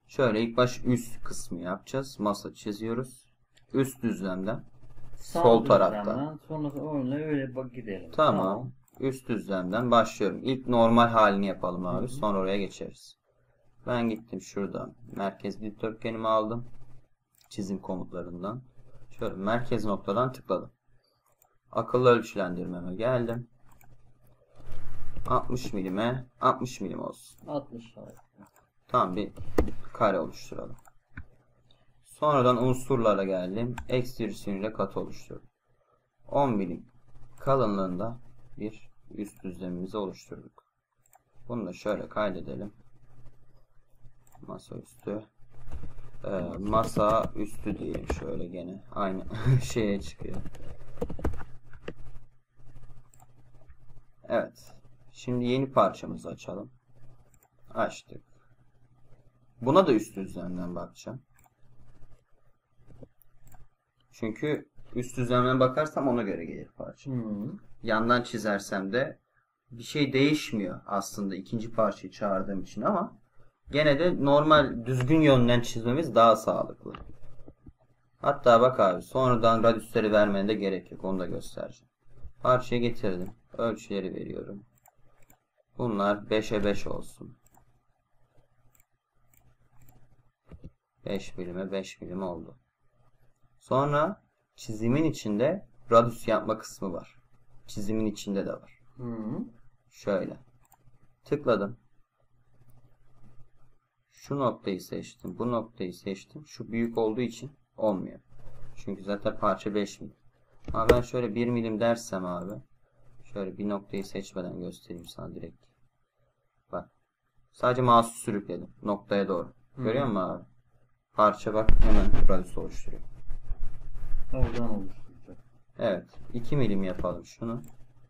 Şöyle ilk baş üst kısmı yapacağız. Masa çiziyoruz. Üst düzlemden. Sağ Sol tarafta. düzlemden, sonra öyle bak gidelim. Tamam. Üst düzlemden başlıyorum. İlk normal halini yapalım abi. Sonra oraya geçeriz. Ben gittim şuradan. Merkez dikdörtgenimi aldım. Çizim komutlarından. Şöyle merkez noktadan tıkladım. Akıllı ölçülendirmeme geldim. 60 milime 60 milim olsun. 60 var. Tamam, bir kare oluşturalım. Sonradan unsurlara geldim. Ekstrüsyon ile katı oluşturdum. 10 milim kalınlığında bir üst düzlemimizi oluşturduk. Bunu da şöyle kaydedelim. Masa üstü. Masa üstü diyelim şöyle, gene aynı şeye çıkıyor. Evet. Şimdi yeni parçamızı açalım. Açtık. Buna da üst düzlemden bakacağım. Çünkü üst düzlemden bakarsam ona göre gelir parça. Yandan çizersem de bir şey değişmiyor aslında ikinci parçayı çağırdığım için, ama gene de normal düzgün yönden çizmemiz daha sağlıklı. Hatta bak abi, sonradan radyüsleri vermene de gerek yok. Onu da göstereceğim. Parçayı getirdim. Ölçüleri veriyorum. Bunlar 5'e 5 olsun. 5 milime 5 milim oldu. Sonra çizimin içinde radyüs yapma kısmı var. Çizimin içinde de var. Şöyle. Tıkladım. Şu noktayı seçtim. Bu noktayı seçtim. Şu büyük olduğu için olmuyor. Çünkü zaten parça 5 milim. Ama ben şöyle 1 milim dersem abi. Şöyle bir noktayı seçmeden göstereyim sana direkt. Bak. Sadece mouse'u sürükledim. Noktaya doğru. Görüyor musun abi? Parça bak hemen radyüs oluşturuyor. Oradan oluşturacak. Evet. 2 milim yapalım şunu.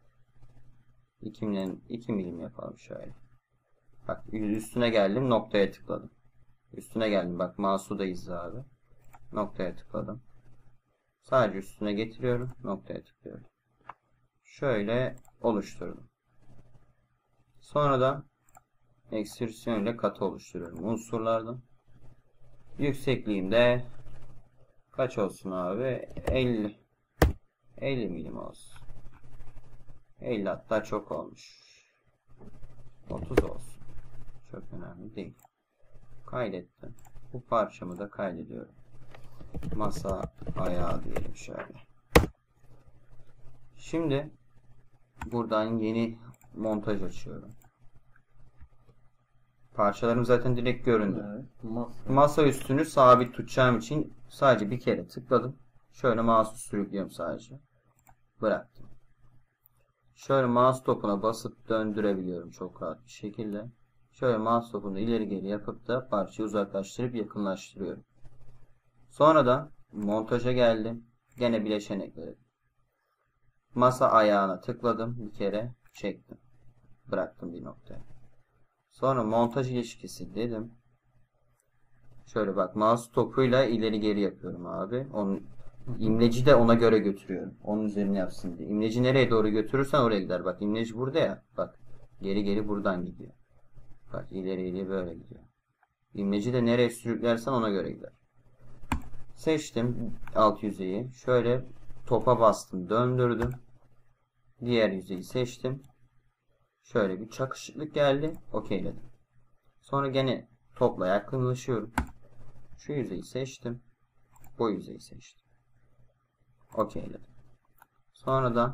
2 milim yapalım şöyle. Bak üstüne geldim, noktaya tıkladım. Üstüne geldim, bak mouse'u da izle abi. Noktaya tıkladım. Sadece üstüne getiriyorum, noktaya tıklıyorum. Şöyle oluşturdum. Sonra da ekstrüsyon ile katı oluşturuyorum unsurlardan. Yüksekliğim de kaç olsun abi? 50 milim olsun. 50 hatta çok olmuş. 30 olsun. Çok önemli değil. Kaydettim. Bu parçamı da kaydediyorum. Masa ayağı diyelim şöyle. Şimdi buradan yeni montaj açıyorum. Parçalarım zaten direkt göründü. Evet, masa üstünü sabit tutacağım için sadece bir kere tıkladım. Şöyle mouse'u sürüklüyorum sadece. Bıraktım. Şöyle mouse topuna basıp döndürebiliyorum çok rahat bir şekilde. Şöyle mouse topunu ileri geri yapıp da parçayı uzaklaştırıp yakınlaştırıyorum. Sonra da montaja geldim. Gene bileşen ekledim. Masa ayağına tıkladım. Bir kere çektim. Bıraktım bir noktaya. Sonra montaj ilişkisi dedim. Şöyle bak, mouse topuyla ileri geri yapıyorum abi. Onun imleci de ona göre götürüyorum. Onun üzerine yapsın diye. İmleci nereye doğru götürürsen oraya gider. Bak imleci burada ya. Bak geri geri buradan gidiyor. Bak ileri ileri böyle gidiyor. İmleci de nereye sürüklersen ona göre gider. Seçtim alt yüzeyi. Şöyle topa bastım, döndürdüm. Diğer yüzeyi seçtim. Şöyle bir çakışıklık geldi. Okeyledim. Sonra gene topla yakınlaşıyorum. Şu yüzeyi seçtim. Bu yüzeyi seçtim. Okeyledim. Sonra da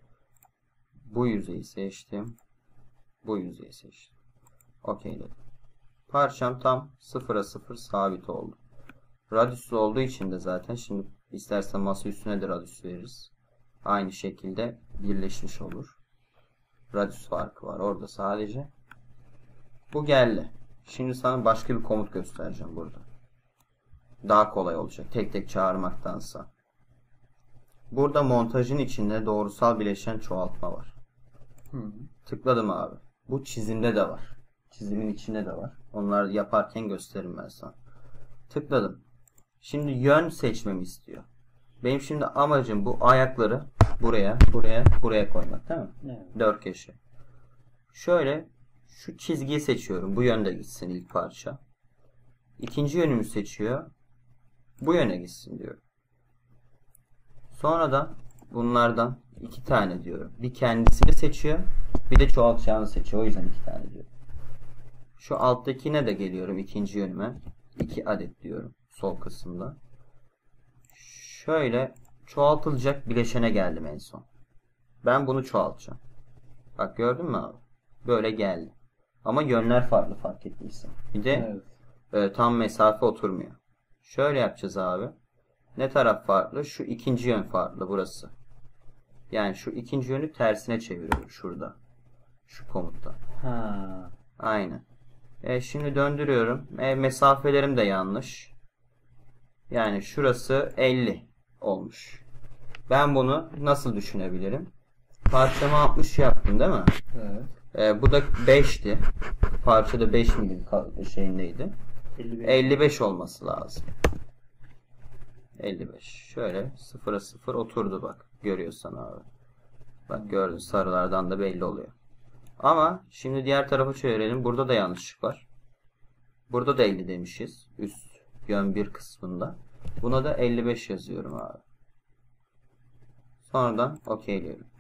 bu yüzeyi seçtim. Bu yüzeyi seçtim. Okeyledim. Parçam tam 0'a 0 sabit oldu. Radyüslü olduğu için de zaten şimdi istersen masa üstüne de radyüs veririz. Aynı şekilde birleşmiş olur. Radyüs farkı var orada sadece. Bu geldi. Şimdi sana başka bir komut göstereceğim burada. Daha kolay olacak tek tek çağırmaktansa. Burada montajın içinde doğrusal bileşen çoğaltma var. Tıkladım abi. Bu çizimde de var. Çizimin içinde de var. Onları yaparken gösteririm ben sana. Tıkladım. Şimdi yön seçmemi istiyor. Benim şimdi amacım bu ayakları buraya koymak, değil mi? Evet. Dört köşe. Şöyle şu çizgiyi seçiyorum. Bu yönde gitsin ilk parça. İkinci yönümü seçiyor. Bu yöne gitsin diyorum. Sonra da bunlardan 2 tane diyorum. Bir kendisini seçiyor. Bir de çoğaltacağını seçiyor. O yüzden 2 tane diyorum. Şu alttakine de geliyorum ikinci yönüme. 2 adet diyorum. Sol kısımda. Şöyle çoğaltılacak bileşene geldim en son. Ben bunu çoğaltacağım. Bak gördün mü abi? Böyle geldi. Ama yönler farklı fark ettiysen. Bir de tam mesafe oturmuyor. Şöyle yapacağız abi. Ne taraf farklı? Şu ikinci yön farklı burası. Yani şu ikinci yönü tersine çeviriyorum şurada. Şu komutta. Ha. Aynen. Şimdi döndürüyorum. Mesafelerim de yanlış. Yani şurası 50 olmuş. Ben bunu nasıl düşünebilirim? Parçamı 60 yaptım değil mi? Evet. Bu da 5'ti. Parçada 5 milim şeyindeydi. 55 olması lazım. 55. Şöyle 0'a 0 oturdu bak. Görüyorsan abi. Bak gördün, sarılardan da belli oluyor. Ama şimdi diğer tarafa çevirelim. Burada da yanlışlık var. Burada da 50 demişiz. Üst yön 1 kısmında. Buna da 55 yazıyorum abi. Sonradan okeyliyorum.